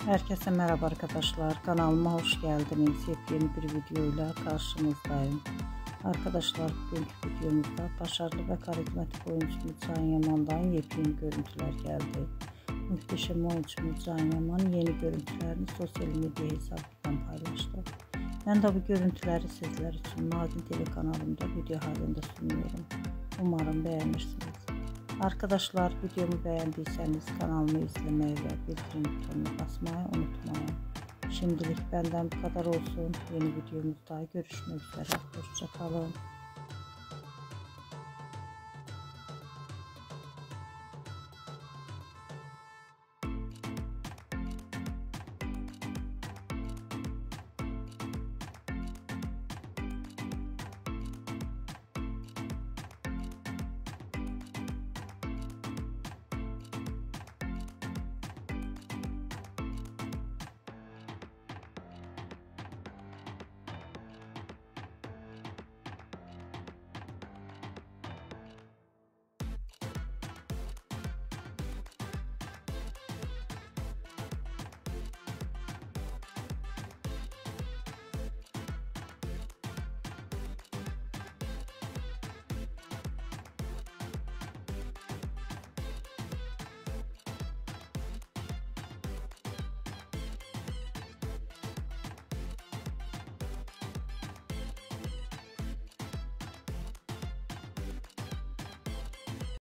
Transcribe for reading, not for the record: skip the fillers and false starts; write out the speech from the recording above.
Herkese merhaba arkadaşlar, kanalıma hoş geldiniz. Yepyeni bir videoyla karşınızdayım. Arkadaşlar, bugünkü videomuzda başarılı ve karizmatik oyuncumuz Can Yaman'dan yepyeni görüntüler geldi. Muhteşem oyuncumuz Can Yaman yeni görüntülerini sosyal medya hesabından paylaştı. Ben de bu görüntüleri sizler için Mardin TV kanalımda video halinde sunuyorum. Umarım beğenirsiniz. Arkadaşlar, videomu beğendiyseniz kanalımı izlemeyi ve bildirim butonuna basmayı unutmayın. Şimdilik benden bu kadar olsun. Yeni videomuzda görüşmek üzere. Hoşça kalın.